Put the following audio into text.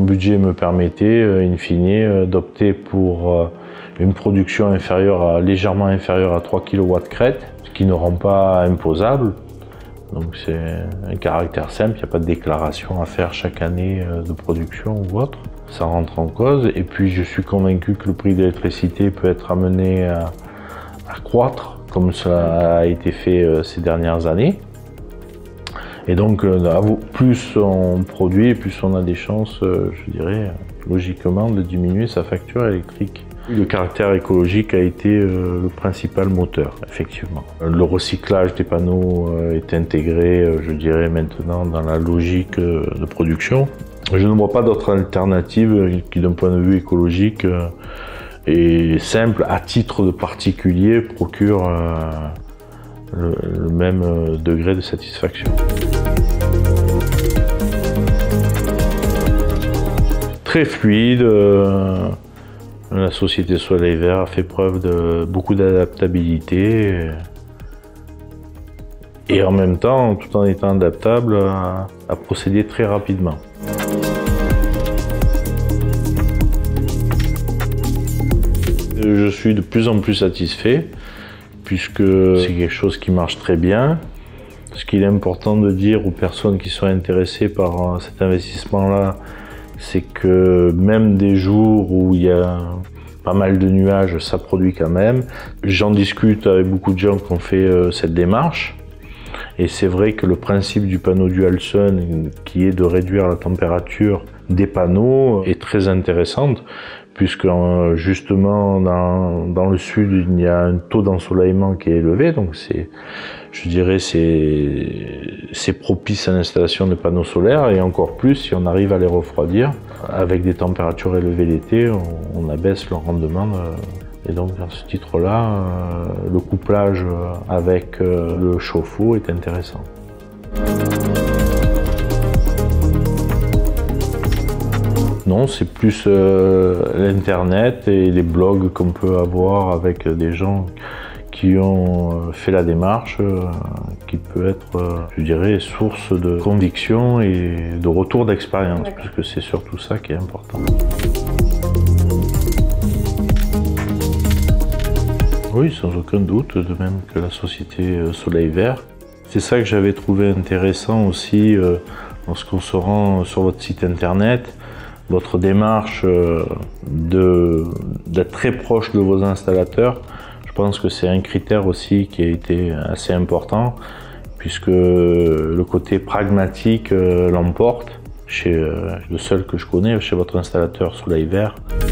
budget me permettait, in fine, d'opter pour une production légèrement inférieure à 3 kW crête, ce qui ne rend pas imposable. Donc c'est un caractère simple, il n'y a pas de déclaration à faire chaque année de production ou autre. Ça rentre en cause. Et puis je suis convaincu que le prix de l'électricité peut être amené à croître, comme cela a été fait ces dernières années. Et donc plus on produit, plus on a des chances, je dirais, logiquement, de diminuer sa facture électrique. Le caractère écologique a été le principal moteur, effectivement. Le recyclage des panneaux est intégré, je dirais, maintenant dans la logique de production. Je ne vois pas d'autre alternative qui, d'un point de vue écologique et simple, à titre de particulier, procure le même degré de satisfaction. Très fluide. La société Soleil Vert a fait preuve de beaucoup d'adaptabilité et en même temps, tout en étant adaptable, a procédé très rapidement. Je suis de plus en plus satisfait puisque c'est quelque chose qui marche très bien. Ce qu'il est important de dire aux personnes qui sont intéressées par cet investissement-là, c'est que même des jours où il y a pas mal de nuages, ça produit quand même. J'en discute avec beaucoup de gens qui ont fait cette démarche. Et c'est vrai que le principe du panneau Dual Sun, qui est de réduire la température des panneaux, est très intéressante, puisque justement dans le sud, il y a un taux d'ensoleillement qui est élevé, donc je dirais c'est propice à l'installation de panneaux solaires, et encore plus si on arrive à les refroidir. Avec des températures élevées l'été, on abaisse le rendement. Et donc à ce titre-là, le couplage avec le chauffe-eau est intéressant. Non, c'est plus l'internet et les blogs qu'on peut avoir avec des gens qui ont fait la démarche, qui peut être, je dirais, source de conviction et de retour d'expérience, puisque c'est surtout ça qui est important. Oui, sans aucun doute, de même que la société Soleil Vert. C'est ça que j'avais trouvé intéressant aussi lorsqu'on se rend sur votre site internet, votre démarche d'être très proche de vos installateurs. Je pense que c'est un critère aussi qui a été assez important, puisque le côté pragmatique l'emporte, chez le seul que je connais, chez votre installateur Soleil Vert.